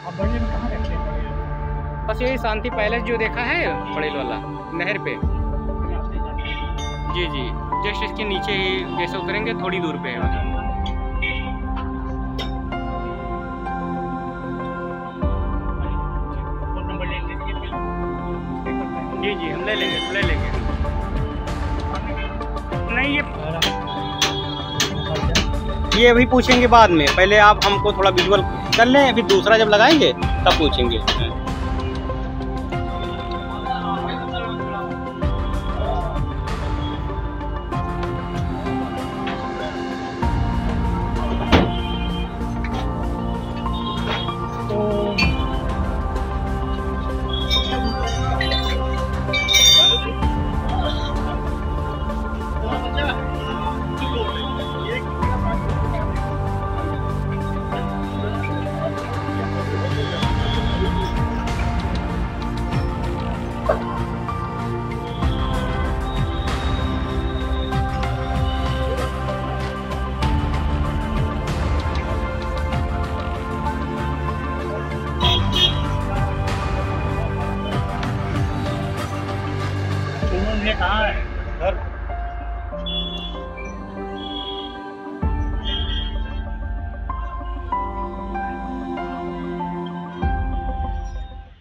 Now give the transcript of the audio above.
आप बड़े में कहाँ रहते हैं? बस यही शांति पैलेस जो देखा है बड़ेल वाला नहर पे। जी जी, जस्ट इसके नीचे ही जैसे उतरेंगे थोड़ी दूर पे है। जी जी, हम ले लेंगे। नहीं, ये अभी पूछेंगे बाद में, पहले आप हमको थोड़ा विजुअल कर लें, अभी दूसरा जब लगाएंगे तब पूछेंगे।